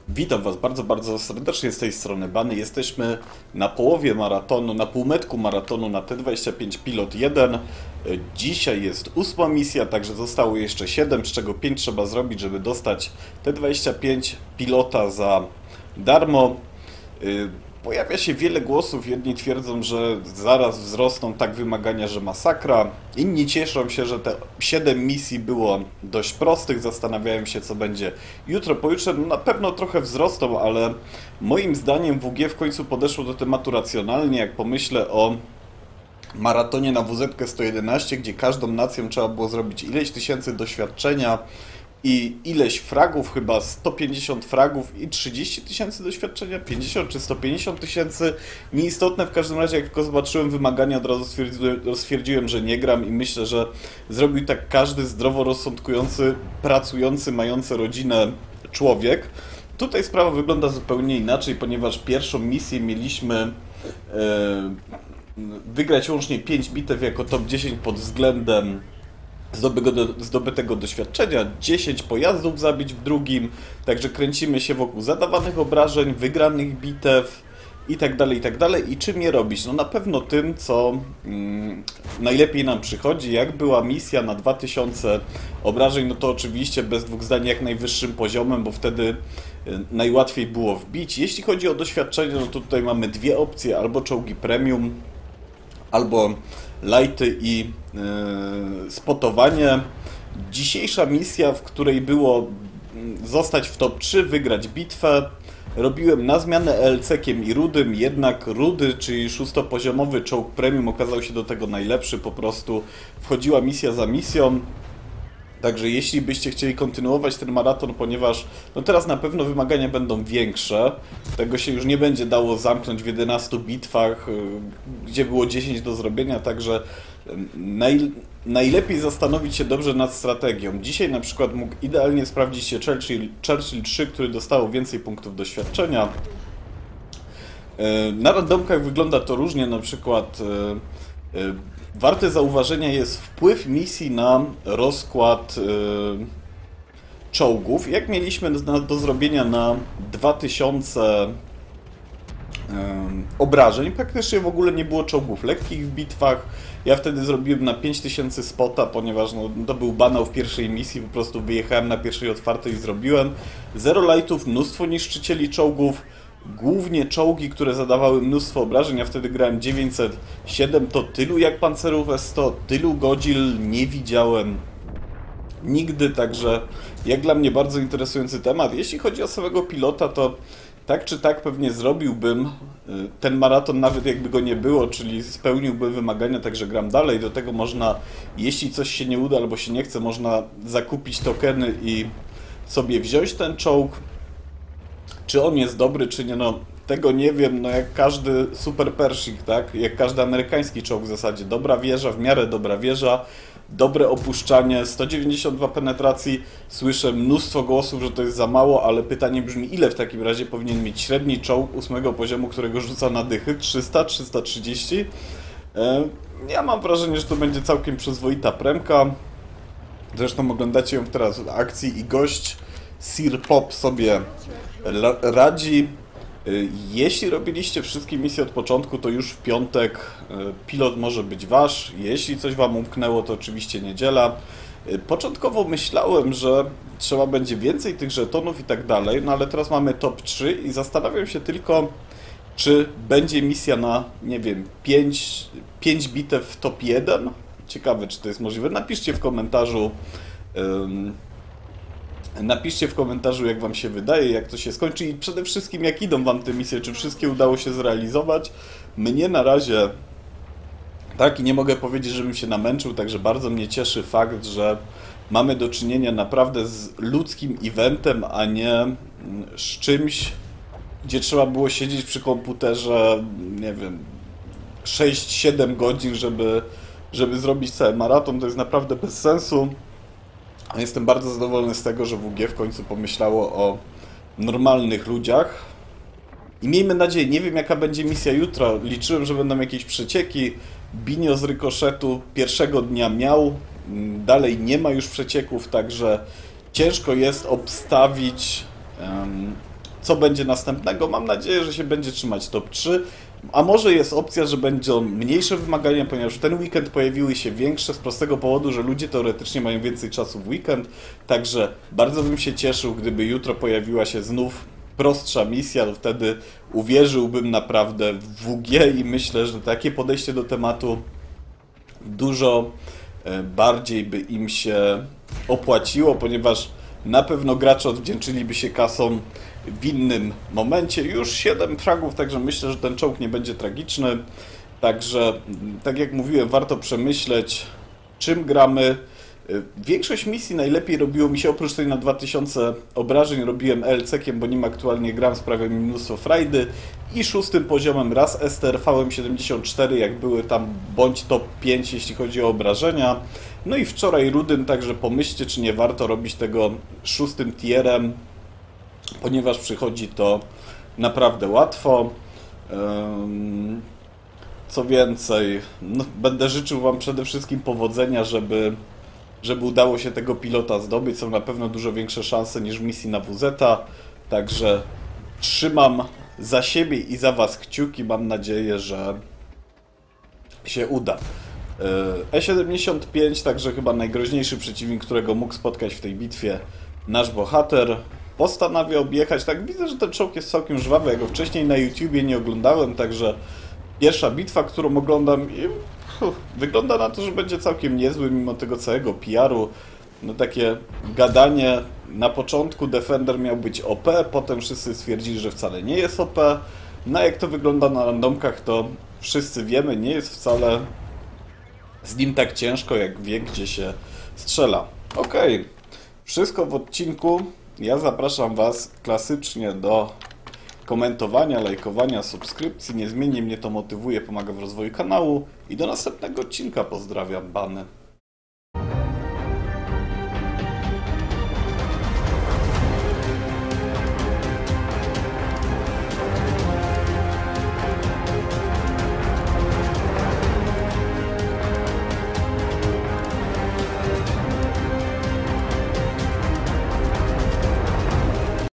Witam Was bardzo serdecznie z tej strony Bany. Jesteśmy na połowie maratonu, na półmetku maratonu na T25 Pilot 1. Dzisiaj jest 8. misja, także zostało jeszcze 7, z czego 5 trzeba zrobić, żeby dostać T25 pilota za darmo. Pojawia się wiele głosów, jedni twierdzą, że zaraz wzrosną tak wymagania, że masakra. Inni cieszą się, że te 7 misji było dość prostych, zastanawiają się, co będzie jutro, pojutrze. No, na pewno trochę wzrosną, ale moim zdaniem WG w końcu podeszło do tematu racjonalnie. Jak pomyślę o maratonie na WZ 111, gdzie każdą nacją trzeba było zrobić ileś tysięcy doświadczenia i ileś fragów, chyba 150 fragów i 30 tysięcy doświadczenia, 50 czy 150 tysięcy, nieistotne. W każdym razie, jak tylko zobaczyłem wymagania, od razu stwierdziłem, że nie gram i myślę, że zrobił tak każdy zdroworozsądkujący, pracujący, mający rodzinę człowiek. Tutaj sprawa wygląda zupełnie inaczej, ponieważ pierwszą misję mieliśmy wygrać łącznie 5 bitew jako top 10 pod względem zdobytego doświadczenia, 10 pojazdów zabić w drugim, także kręcimy się wokół zadawanych obrażeń, wygranych bitew i tak dalej, i tak dalej. I czym je robić? No na pewno tym, co najlepiej nam przychodzi. Jak była misja na 2000 obrażeń, no to oczywiście bez dwóch zdań jak najwyższym poziomem, bo wtedy najłatwiej było wbić. Jeśli chodzi o doświadczenie, no to tutaj mamy dwie opcje, albo czołgi premium, albo lighty i spotowanie. Dzisiejsza misja, w której było zostać w top 3, wygrać bitwę, robiłem na zmianę ELC-kiem i rudym, jednak rudy, czyli szóstopoziomowy czołg premium, okazał się do tego najlepszy, po prostu wchodziła misja za misją. Także jeśli byście chcieli kontynuować ten maraton, ponieważ no teraz na pewno wymagania będą większe, tego się już nie będzie dało zamknąć w 11 bitwach, gdzie było 10 do zrobienia, także najlepiej zastanowić się dobrze nad strategią. Dzisiaj na przykład mógł idealnie sprawdzić się Churchill 3, który dostało więcej punktów doświadczenia. Na randomkach wygląda to różnie, na przykład warte zauważenia jest wpływ misji na rozkład czołgów. Jak mieliśmy do zrobienia na 2000 obrażeń, praktycznie w ogóle nie było czołgów lekkich w bitwach. Ja wtedy zrobiłem na 5000 spota, ponieważ no, to był banał w pierwszej misji, po prostu wyjechałem na pierwszej otwartej i zrobiłem. Zero lightów, mnóstwo niszczycieli czołgów. Głównie czołgi, które zadawały mnóstwo obrażeń, ja wtedy grałem 907, to tylu jak pancerów S100, tylu godzin nie widziałem nigdy, także jak dla mnie bardzo interesujący temat. Jeśli chodzi o samego pilota, to tak czy tak pewnie zrobiłbym ten maraton, nawet jakby go nie było, czyli spełniłbym wymagania, także gram dalej. Do tego można, jeśli coś się nie uda albo się nie chce, można zakupić tokeny i sobie wziąć ten czołg. Czy on jest dobry, czy nie, no tego nie wiem, no jak każdy super Pershing, tak? Jak każdy amerykański czołg w zasadzie. Dobra wieża, w miarę dobra wieża, dobre opuszczanie, 192 penetracji. Słyszę mnóstwo głosów, że to jest za mało, ale pytanie brzmi, ile w takim razie powinien mieć średni czołg 8 poziomu, którego rzuca na dychy? 300, 330? Ja mam wrażenie, że to będzie całkiem przyzwoita premka. Zresztą oglądacie ją teraz w akcji i gość Sir Pop sobie radzi. Jeśli robiliście wszystkie misje od początku, to już w piątek pilot może być wasz. Jeśli coś wam umknęło, to oczywiście niedziela. Początkowo myślałem, że trzeba będzie więcej tych żetonów i tak dalej, no ale teraz mamy top 3 i zastanawiam się tylko, czy będzie misja na, nie wiem, 5 bitew w top 1. Ciekawe, czy to jest możliwe. Napiszcie w komentarzu, jak wam się wydaje, jak to się skończy i przede wszystkim, jak idą wam te misje, czy wszystkie udało się zrealizować. Mnie na razie tak i nie mogę powiedzieć, żebym się namęczył, także bardzo mnie cieszy fakt, że mamy do czynienia naprawdę z ludzkim eventem, a nie z czymś, gdzie trzeba było siedzieć przy komputerze, nie wiem, 6-7 godzin, żeby zrobić cały maraton. To jest naprawdę bez sensu. Jestem bardzo zadowolony z tego, że WG w końcu pomyślało o normalnych ludziach. I miejmy nadzieję, nie wiem jaka będzie misja jutro. Liczyłem, że będą jakieś przecieki. Binio z rykoszetu pierwszego dnia miał. Dalej nie ma już przecieków, także ciężko jest obstawić co będzie następnego. Mam nadzieję, że się będzie trzymać top 3, a może jest opcja, że będą mniejsze wymagania, ponieważ w ten weekend pojawiły się większe z prostego powodu, że ludzie teoretycznie mają więcej czasu w weekend, także bardzo bym się cieszył, gdyby jutro pojawiła się znów prostsza misja, to wtedy uwierzyłbym naprawdę w WG i myślę, że takie podejście do tematu dużo bardziej by im się opłaciło, ponieważ na pewno gracze odwdzięczyliby się kasą w innym momencie. Już 7 fragów, także myślę, że ten czołg nie będzie tragiczny. Także, tak jak mówiłem, warto przemyśleć, czym gramy. Większość misji najlepiej robiło mi się, oprócz tej na 2000 obrażeń, robiłem LC-kiem, bo nim aktualnie gram, sprawia mi mnóstwo frajdy. I 6. poziomem raz STRV 74, jak były tam, bądź top 5, jeśli chodzi o obrażenia. No i wczoraj Rudym, także pomyślcie, czy nie warto robić tego 6. tierem, ponieważ przychodzi to naprawdę łatwo. Co więcej, no, będę życzył Wam przede wszystkim powodzenia, żeby udało się tego pilota zdobyć. Są na pewno dużo większe szanse niż w misji na WZ-a. Także trzymam za siebie i za Was kciuki. Mam nadzieję, że się uda. E75, także chyba najgroźniejszy przeciwnik, którego mógł spotkać w tej bitwie nasz bohater. Postanawia objechać. Tak, widzę, że ten czołg jest całkiem żwawy. Ja go wcześniej na YouTubie nie oglądałem, także pierwsza bitwa, którą oglądam, wygląda na to, że będzie całkiem niezły, mimo tego całego PR-u. No takie gadanie, na początku Defender miał być OP, potem wszyscy stwierdzili, że wcale nie jest OP. No a jak to wygląda na randomkach, to wszyscy wiemy, nie jest wcale z nim tak ciężko, jak wie, gdzie się strzela. Okej, wszystko w odcinku. Ja zapraszam Was klasycznie do komentowania, lajkowania, subskrypcji. Niezmiennie mnie to motywuje, pomaga w rozwoju kanału. I do następnego odcinka. Pozdrawiam, Bany.